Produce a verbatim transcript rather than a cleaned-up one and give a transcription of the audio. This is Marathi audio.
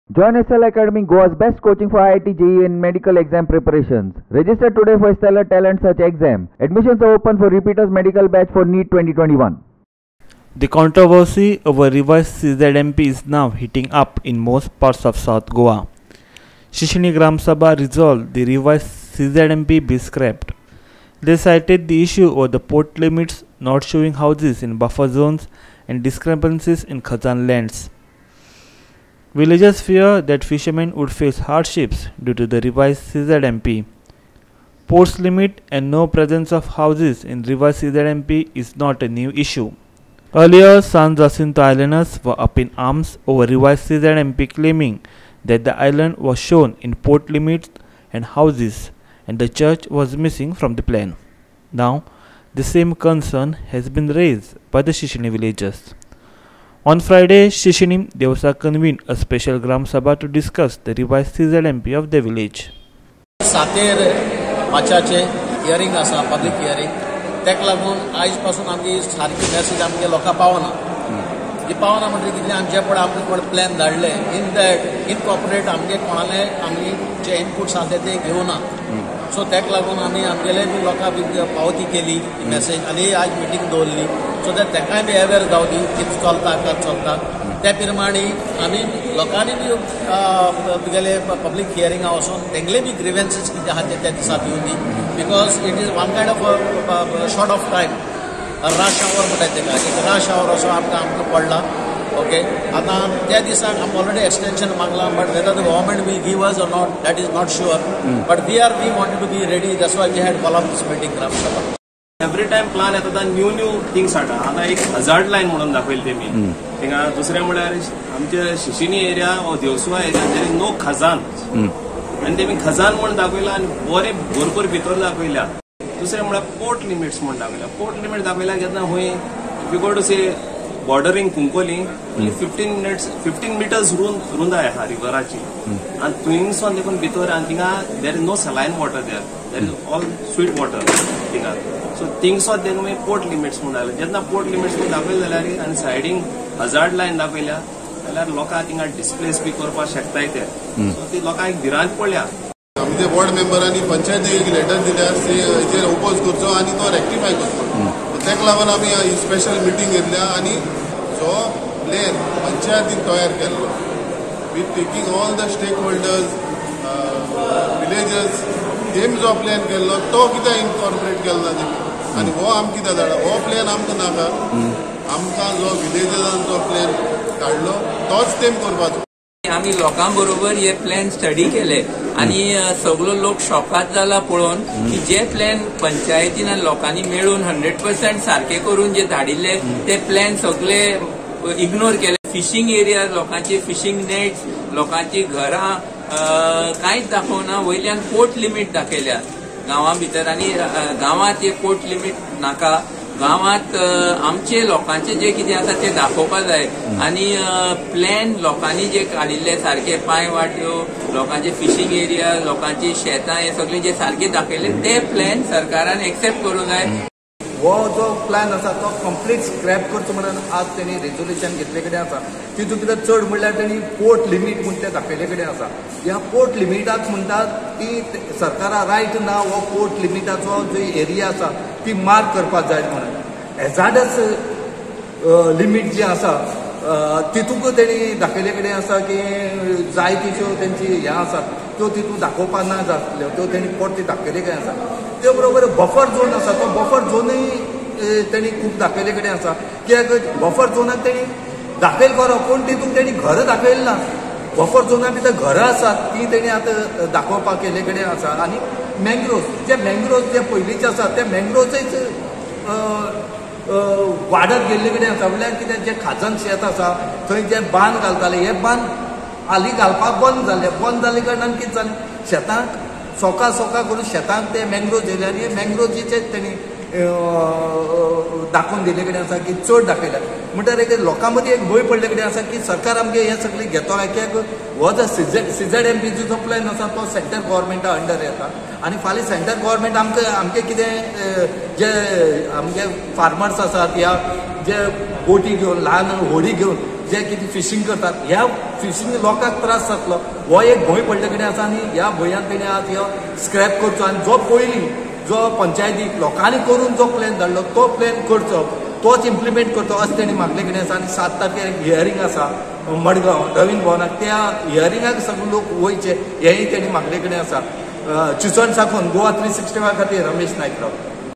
Join S L Academy, Goa's best coaching for I I T, J E E and medical exam preparations. Register today for Stellar Talent Search exam. Admissions are open for repeaters medical batch for NEET twenty twenty-one. The controversy over revised C Z M P is now heating up in most parts of South Goa. Shishini Gram Sabha resolved the revised C Z M P be scrapped. They cited the issue over the port limits not showing houses in buffer zones and discrepancies in Khazan lands. Villagers fear that fishermen would face hardships due to the revised C Z M P. Ports limit and no presence of houses in revised C Z M P is not a new issue. Earlier, San Jacinto Islanders were up in arms over revised C Z M P, claiming that the island was shown in port limits and houses and the church was missing from the plan. Now, the same concern has been raised by the Shishini villagers. On Friday, Shishini Devasa convened a special Gram Sabha to discuss the revised C Z M P of the village. सातेर माचाचे हियरिंग आसा पब्लिक हियरिंग तेक लागून आयज पासून आमची सारकी मेसेज आमगे लोकां पावना ही पावना म्हणजे कितें आमचे पळय आमचे कोण प्लॅन धाडले इन दॅट इनकॉर्पोरेट आमगे कोणाले आमगे जे इनपुट्स आसा ते घेवना सो तेक लागून आमी आमगेले बी लोकां बी पावती केली मेसेज आनी आज मिटींग दवरली सो दॅट तेकाय बी अवेर जावची कितें चलता काय चलता त्या प्रमाणे आमी लोकांनी बी तुगेले पब्लीक हियरिंगा वचून तेंगले बी ग्रिवेन्सीस कितें आहा ते त्या दिसा दिवनी because it is one kind of short of time rush hour म्हणटात तेका एक रश आवर असो आमकां आमकां पडला ओके आतां त्या दिसाक आमी ऑलरेडी एक्सटेंशन मागला but whether the government will give us or not that is not sure but we are we wanted to be ready that's why we had call of this meeting gram sabha every time plan येता न्यू न्यू थिंग्स हाडटा आतां एक हजार्ड लायन म्हणून दाखयली तेमी थिंगा दुसरें म्हळ्यार आमच्या शिशिनी एरिया वा देवसुवा एरिया देर नो खजान आनी तेमी खजान म्हूण दाखयला आनी बरे भरपूर भितर दाखयल्या दुसरें म्हळ्यार पोर्ट लिमिट्स म्हूण दाखयल्या पोर्ट लिमिट दाखयल्या केन्ना खंय we go to say bordering Cuncolim only fifteen minutes fifteen metres रुंद रुंदाय आहा रिवराची आनी थंयसून देखून भितर आनी थिंगा there is no saline water there there is all sweet water थिंगा सो थिंगसोन देखून मागीर पोर्ट लिमिट्स म्हूण दाखयले जेन्ना पोर्ट लिमिट्स म्हूण दाखयले जाल्यार आनी सायडीन हजार्ड लायन दाखयल्या जाल्यार लोकां थिंगा डिस्प्लेस बी करपाक शकताय ते सो ती लोकांक भिरांत पडल्या आमचे वॉर्ड मेंबरांनी पंचायतीक एक लेटर दिल्यार हेचेर ओपोज करचो आनी तो रेक्टिफाय करचो तेका लागून आमी ही स्पेशल मिटींग घेतल्या आनी जो प्लेन पंचायतीन तयार केल्लो with taking all the stakeholders villagers तेम जो प्लॅन केल्लो तो कित्याक इनकॉर्पोरेट केलो ना तेमी आनी हो आमकां कित्याक धाडा हो प्लॅन आमकां नाका आमकां जो विलेजर्सान जो प्लॅन काडलो तोच तेम करपाचो आम्ही लोकां बरोबर हे प्लॅन स्टडी केले आणि सगळो लोक शॉकात जाला पळोवन की जे प्लॅन पंचायतीन आनी लोकांनी मेळून हंड्रेड पर्सेंट सारखे करून जे धाडिल्ले ते प्लॅन सगळे इग्नोर केले फिशिंग एरिया लोकांची फिशिंग नेट्स लोकांची घरां कांयच दाखोवना वयल्यान पोर्ट लिमीट दाखयल्या गांवां भितर आनी गांवांत एक पोर्ट लिमीट नाका गांवांत आमचे लोकांचे जे कितें आसा ते दाखोवपाक जाय आनी प्लॅन लोकांनी जे काडिल्ले सारखे पांय वाट्यो लोकांचे फिशिंग एरिया लोकांची शेतां हे सगळे जे सारखे दाखयले ते प्लॅन सरकारान एक्सेप्ट करूंक जाय हो जो प्लॅन आसा तो कंप्लीट स्क्रॅप करचो म्हणून आज त्यांनी रेजोल्युशन घेतले कडेन आसा तितून भितर चड म्हणल्यार त्यांनी पोर्ट लिमीट म्हूण ते दाखयले कडेन आसा ह्या पोर्ट लिमिटाक म्हणटात ती सरकारा रायट ना हो पोर्ट लिमिटाचो जो एरिया आसा ती मार्क करपाक जाय म्हणून हॅजार्डस लिमीट जी आसा तितूंक तेणी दाखयले कडेन आसा की जाय तिच्यो तेंची हें आसा त्यो तितून दाखोवपाक ना जातल्यो त्यो तेणी परती दाखयले कडेन आसा ते बरोबर बफर झोन आसा तो बफर झोनूय तेणी खूब दाखयले कडेन आसा कित्याक बफर झोनाक तेणी दाखयल करो पूण तितून तेणी घरां दाखयले ना बफर झोना भितर घरां आसात ती तेणी आतां दाखोवपाक केले कडेन आसा आनी मँग्रोव्स जे मँग्रोव्स जे पयलींचे आसा ते मँग्रोव्सच वाडत गेल्ले कडेन आसा म्हणल्यार कितें जे खाजन शेत आसा थंय जे बांद घालताले हे बांद हालीं घालपाक बंद जाले बंद जाले कारणान कितें जालें शेतांक सोका सोका करून शेतांक ते मँग्रोव्स येयले आनी हे मँग्रोव्जीचे तेणी दाखोवन दिले कडेन आसा की चड दाखयल्या म्हणल्यार एक लोकां मदीं एक भंय पडले कडेन आसा की सरकार आमगे हें सगळें घेतो काय कित्याक हो जो सिझड सिझड एम पी जो प्लॅन आसा तो सेंटर गव्हर्मेंटा अंडर येता आनी फाल्यां सेंटर गव्हर्मेंट आमकां आमगे कितें जे आमगे फार्मर्स आसात या जे बोटी घेवन ल्हान होडी घेवन जे कितें फिशींग करतात ह्या फिशींग लोकांक त्रास जातलो हो एक भंय पडले कडेन आसा आनी ह्या भंयान तेणी आज ह्यो स्क्रॅप करचो आनी जो पयलीं जो पंचायतीक लोकांनी करून जो प्लॅन धाडलो तो प्लॅन करचो तोच इम्प्लिमेंट करचो अशें तेणी मागले कडेन आसा आनी सात तारखेर हियरींग आसा मडगांव नवीन भवनाक त्या हियरिंगाक सगळे लोक वयचे हेंय तेणी मागले कडेन आसा चिंचण साकून गोवा थ्री सिक्स्टी फाय खातीर रमेश नायकराव.